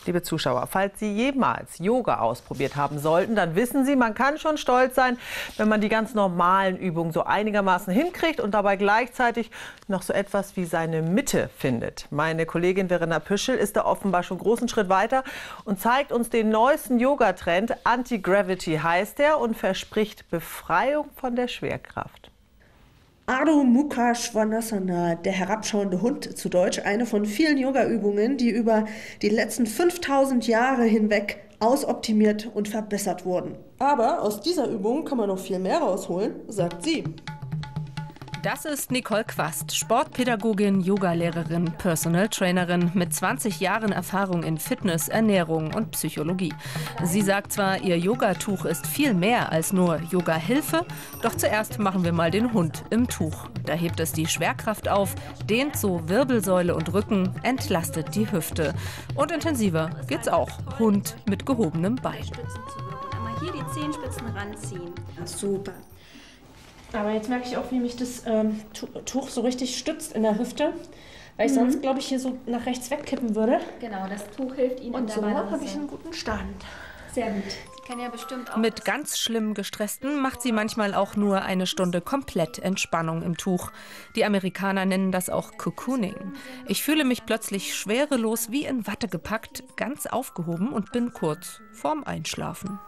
Liebe Zuschauer, falls Sie jemals Yoga ausprobiert haben sollten, dann wissen Sie, man kann schon stolz sein, wenn man die ganz normalen Übungen so einigermaßen hinkriegt und dabei gleichzeitig noch so etwas wie seine Mitte findet. Meine Kollegin Verena Püschel ist da offenbar schon einen großen Schritt weiter und zeigt uns den neuesten Yoga-Trend. Anti-Gravity heißt er und verspricht Befreiung von der Schwerkraft. Ardha Mukha Svanasana, der herabschauende Hund zu Deutsch, eine von vielen Yoga-Übungen, die über die letzten 5000 Jahre hinweg ausoptimiert und verbessert wurden. Aber aus dieser Übung kann man noch viel mehr rausholen, sagt sie. Das ist Nicole Quast, Sportpädagogin, Yogalehrerin, Personal Trainerin mit 20 Jahren Erfahrung in Fitness, Ernährung und Psychologie. Sie sagt zwar, ihr Yogatuch ist viel mehr als nur Yoga-Hilfe, doch zuerst machen wir mal den Hund im Tuch. Da hebt es die Schwerkraft auf, dehnt so Wirbelsäule und Rücken, entlastet die Hüfte. Und intensiver geht's auch, Hund mit gehobenem Bein. Einmal hier die Zehenspitzen ranziehen. Super. Aber jetzt merke ich auch, wie mich das Tuch so richtig stützt in der Hüfte, weil ich sonst, glaube ich, hier so nach rechts wegkippen würde. Genau, das Tuch hilft Ihnen Und in der so Balance. habe ich einen guten Stand. Sehr gut. Sie kennen ja bestimmt auch Mit ganz schlimm Gestressten macht sie manchmal auch nur eine Stunde komplett Entspannung im Tuch. Die Amerikaner nennen das auch Cocooning. Ich fühle mich plötzlich schwerelos wie in Watte gepackt, ganz aufgehoben und bin kurz vorm Einschlafen.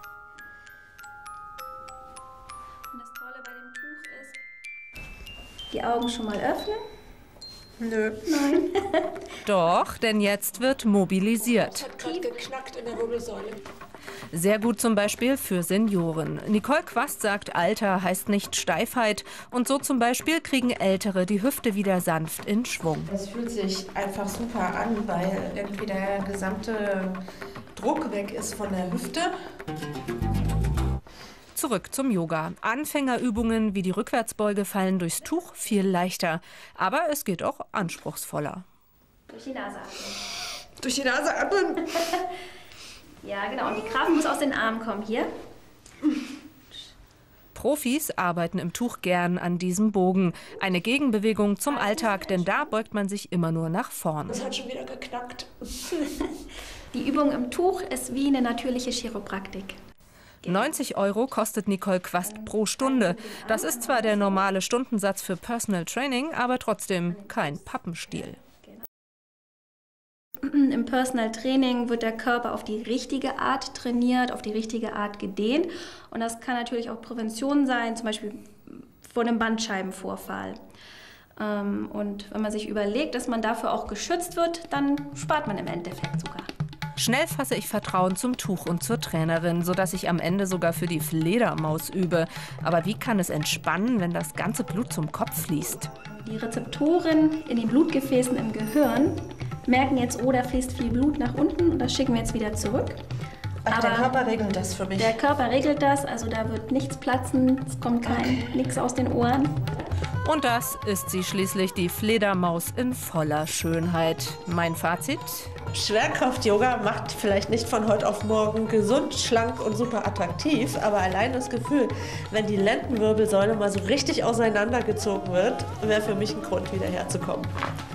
die Augen schon mal öffnen. Nö. Nein. Doch, denn jetzt wird mobilisiert. Hat gerade geknackt in der Wirbelsäule. Sehr gut zum Beispiel für Senioren. Nicole Quast sagt, Alter heißt nicht Steifheit. Und so zum Beispiel kriegen Ältere die Hüfte wieder sanft in Schwung. Es fühlt sich einfach super an, weil irgendwie der gesamte Druck weg ist von der Hüfte. Zurück zum Yoga. Anfängerübungen wie die Rückwärtsbeuge fallen durchs Tuch viel leichter. Aber es geht auch anspruchsvoller. Durch die Nase atmen. Durch die Nase atmen. Ja, genau. Und die Kraft muss aus den Armen kommen. Hier. Profis arbeiten im Tuch gern an diesem Bogen. Eine Gegenbewegung zum Alltag, denn da beugt man sich immer nur nach vorn. Das hat schon wieder geknackt. Die Übung im Tuch ist wie eine natürliche Chiropraktik. 90 € kostet Nicole Quast pro Stunde. Das ist zwar der normale Stundensatz für Personal Training, aber trotzdem kein Pappenstiel. Im Personal Training wird der Körper auf die richtige Art trainiert, auf die richtige Art gedehnt. Und das kann natürlich auch Prävention sein, zum Beispiel vor einem Bandscheibenvorfall. Und wenn man sich überlegt, dass man dafür auch geschützt wird, dann spart man im Endeffekt sogar. Schnell fasse ich Vertrauen zum Tuch und zur Trainerin, sodass ich am Ende sogar für die Fledermaus übe. Aber wie kann es entspannen, wenn das ganze Blut zum Kopf fließt? Die Rezeptoren in den Blutgefäßen im Gehirn merken jetzt, oh, da fließt viel Blut nach unten und das schicken wir jetzt wieder zurück. Ach, der Körper regelt das für mich. Der Körper regelt das, also da wird nichts platzen, es kommt nichts aus den Ohren. Und das ist sie schließlich, die Fledermaus in voller Schönheit. Mein Fazit? Schwerkraft-Yoga macht vielleicht nicht von heute auf morgen gesund, schlank und super attraktiv, aber allein das Gefühl, wenn die Lendenwirbelsäule mal so richtig auseinandergezogen wird, wäre für mich ein Grund, wieder herzukommen.